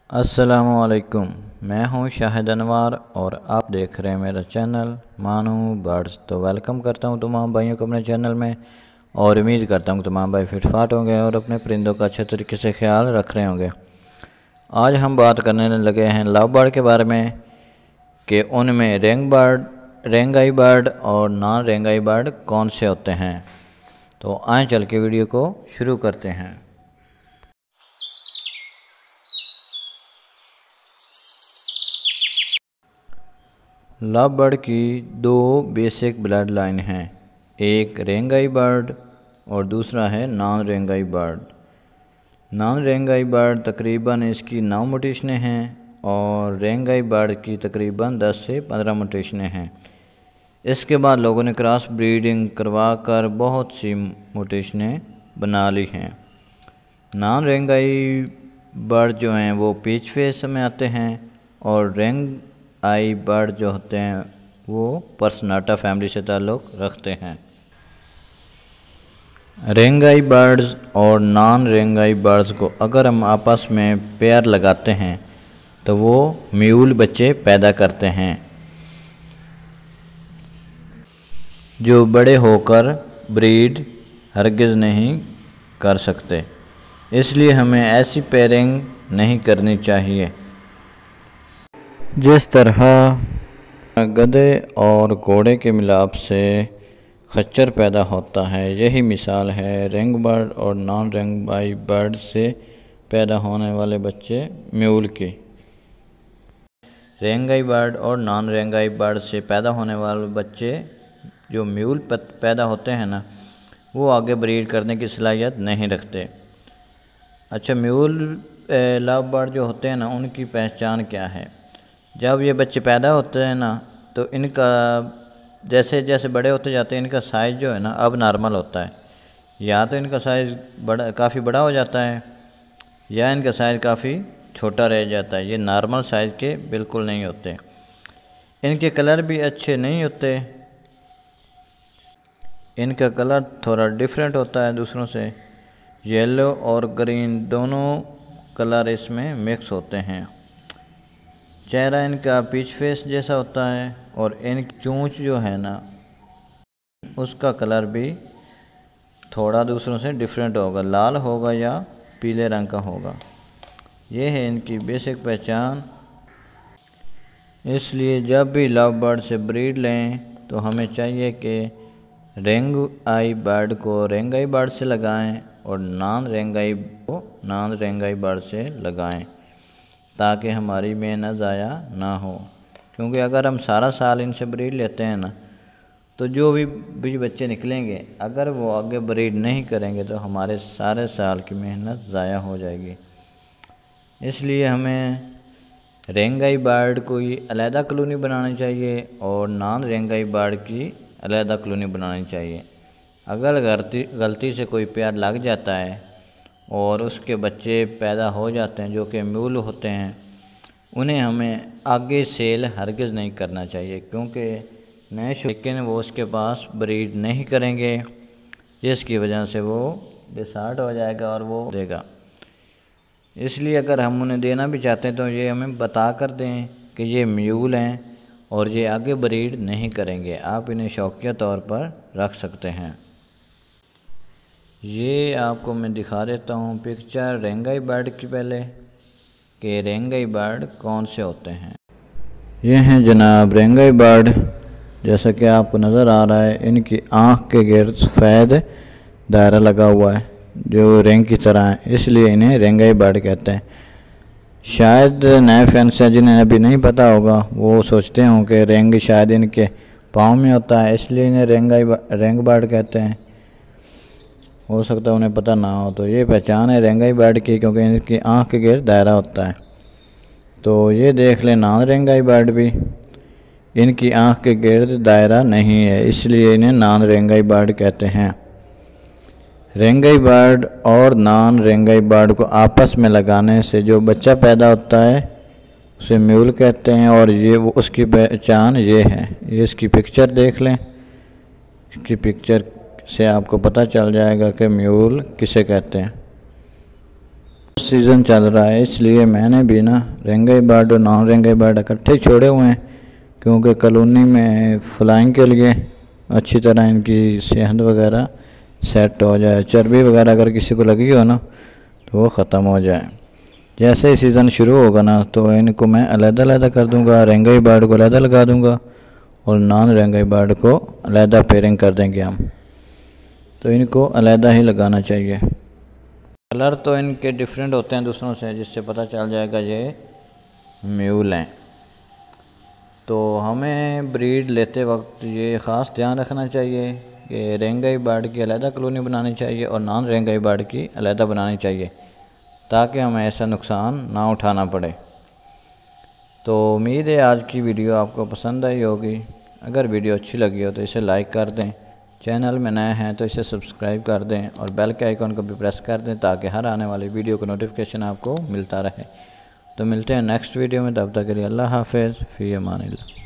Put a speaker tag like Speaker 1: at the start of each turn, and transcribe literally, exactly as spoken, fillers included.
Speaker 1: अस्सलामुअलैकुम, मैं हूं शाहिद अनवर और आप देख रहे हैं मेरा चैनल मानू बर्ड्स। तो वेलकम करता हूं तमाम भाइयों को अपने चैनल में और उम्मीद करता हूं तमाम भाई फिट फाट होंगे और अपने परिंदों का अच्छे तरीके से ख्याल रख रहे होंगे। आज हम बात करने लगे हैं लव बर्ड के बारे में कि उनमें रेंग बर्ड रेंगाई बर्ड और नॉन रेंगाई बर्ड कौन से होते हैं। तो आए चल के वीडियो को शुरू करते हैं। लव बर्ड की दो बेसिक ब्लड लाइन हैं, एक रेंगाई बर्ड और दूसरा है नॉन रेंगाई बर्ड। नॉन रेंगाई बर्ड तकरीबन इसकी नौ म्यूटेशनें हैं और रेंगाई बर्ड की तकरीबन दस से पंद्रह म्यूटेशनें हैं। इसके बाद लोगों ने क्रॉस ब्रीडिंग करवा कर बहुत सी म्यूटेशनें बना ली हैं। नॉन रेंगाई बर्ड जो हैं वो पीच फेस में आते हैं और रेंग आई बर्ड जो होते हैं वो पर्सनाटा फैमिली से ताल्लुक़ रखते हैं। रेंगाई बर्ड्स और नॉन रेंगाई बर्ड्स को अगर हम आपस में पेयर लगाते हैं तो वो म्यूल बच्चे पैदा करते हैं जो बड़े होकर ब्रीड हरगिज़ नहीं कर सकते। इसलिए हमें ऐसी पेयरिंग नहीं करनी चाहिए। जिस तरह गधे और घोड़े के मिलाप से खच्चर पैदा होता है, यही मिसाल है रेंग बर्ड और नॉन रेंगाई बर्ड से पैदा होने वाले बच्चे म्यूल की। रेंगाई बर्ड और नॉन रेंगाई बर्ड से पैदा होने वाले बच्चे जो म्यूल पैदा होते हैं ना, वो आगे ब्रीड करने की सलाहियत नहीं रखते। अच्छा, म्यूल लव बर्ड जो होते हैं ना, उनकी पहचान क्या है? जब ये बच्चे पैदा होते हैं ना तो इनका जैसे जैसे बड़े होते जाते हैं इनका साइज़ जो है ना अब नॉर्मल होता है। या तो इनका साइज़ बड़ा काफ़ी बड़ा हो जाता है या इनका साइज़ काफ़ी छोटा रह जाता है। ये नॉर्मल साइज़ के बिल्कुल नहीं होते। इनके कलर भी अच्छे नहीं होते। इनका कलर थोड़ा डिफरेंट होता है दूसरों से। येलो और ग्रीन दोनों कलर इसमें मिक्स होते हैं। चेहरा इनका पीच फेस जैसा होता है और इनकी चोंच जो है ना उसका कलर भी थोड़ा दूसरों से डिफरेंट होगा, लाल होगा या पीले रंग का होगा। ये है इनकी बेसिक पहचान। इसलिए जब भी लव बर्ड से ब्रीड लें तो हमें चाहिए कि रेंग आई बर्ड को रेंगाई बर्ड से लगाएं और नॉन रेंगाई को नॉन रेंगाई बर्ड से लगाएं ताकि हमारी मेहनत ज़ाया ना हो। क्योंकि अगर हम सारा साल इनसे ब्रीड लेते हैं ना तो जो भी भी बच्चे निकलेंगे अगर वो आगे ब्रीड नहीं करेंगे तो हमारे सारे साल की मेहनत ज़ाया हो जाएगी। इसलिए हमें रेंगाई बर्ड कोई अलहदा कॉलोनी बनानी चाहिए और नॉन रेंगाई बर्ड की अलहदा कॉलोनी बनानी चाहिए। अगर गलती गलती से कोई पेयर लग जाता है और उसके बच्चे पैदा हो जाते हैं जो कि म्यूल होते हैं, उन्हें हमें आगे सेल हरगिज़ नहीं करना चाहिए क्योंकि नए लेकिन वो उसके पास ब्रीड नहीं करेंगे जिसकी वजह से वो डिसार्ट हो जाएगा और वो देगा। इसलिए अगर हम उन्हें देना भी चाहते हैं तो ये हमें बता कर दें कि ये म्यूल हैं और ये आगे ब्रीड नहीं करेंगे। आप इन्हें शौकिया तौर पर रख सकते हैं। ये आपको मैं दिखा देता हूँ पिक्चर रेंगाई बर्ड की पहले कि रेंगाई बर्ड कौन से होते हैं। ये हैं जनाब रेंगाई बर्ड। जैसा कि आपको नज़र आ रहा है इनकी आँख के गिर्द सफ़ेद दायरा लगा हुआ है जो रेंग की तरह है, इसलिए इन्हें रेंगाई बर्ड कहते हैं। शायद नए फैंस हैं जिन्हें अभी नहीं पता होगा वो सोचते हों कि रेंग शायद इनके पाँव में होता है, इसलिए इन्हें रेंगाई रेंग बर्ड कहते हैं। हो सकता है उन्हें पता ना हो। तो ये पहचान है रेंगाई बर्ड की क्योंकि इनकी आँख के गिर्द दायरा होता है। तो ये देख लें नॉन रेंगाई बर्ड भी, इनकी आँख के गिर्द दायरा नहीं है, इसलिए इन्हें नॉन रेंगाई बर्ड कहते हैं। रेंगाई बर्ड और नॉन रेंगाई बर्ड को आपस में लगाने से जो बच्चा पैदा होता है उसे म्यूल कहते हैं और ये वो उसकी पहचान ये है। ये इसकी पिक्चर देख लें, इसकी पिक्चर से आपको पता चल जाएगा कि म्यूल किसे कहते हैं। सीज़न चल रहा है इसलिए मैंने भी ना रेंगाई बर्ड और नॉन रेंगाई बर्ड इकट्ठे छोड़े हुए हैं, क्योंकि कॉलोनी में फ्लाइंग के लिए अच्छी तरह इनकी सेहत वगैरह सेट हो जाए। चर्बी वगैरह अगर किसी को लगी हो ना तो वो ख़त्म हो जाए। जैसे ही सीज़न शुरू होगा ना तो इनको मैं अलग-अलग कर दूंगा, रेंगाई बर्ड को अलग लगा दूंगा और नॉन रेंगाई बर्ड को अलग पेयरिंग कर देंगे हम। तो इनको अलग ही लगाना चाहिए। कलर तो इनके डिफरेंट होते हैं दूसरों से, जिससे पता चल जाएगा ये म्यूल हैं। तो हमें ब्रीड लेते वक्त ये ख़ास ध्यान रखना चाहिए कि रेंगाई बर्ड की अलग कॉलोनी बनानी चाहिए और नॉन रेंगाई बर्ड की अलग बनानी चाहिए, ताकि हमें ऐसा नुकसान ना उठाना पड़े। तो उम्मीद है आज की वीडियो आपको पसंद आई होगी। अगर वीडियो अच्छी लगी हो तो इसे लाइक कर दें, चैनल में नए हैं तो इसे सब्सक्राइब कर दें और बेल के आइकन को भी प्रेस कर दें, ताकि हर आने वाली वीडियो का नोटिफिकेशन आपको मिलता रहे। तो मिलते हैं नेक्स्ट वीडियो में, तब तक के लिए अल्लाह हाफ़िज़, फ़ी अमानिल्लाह।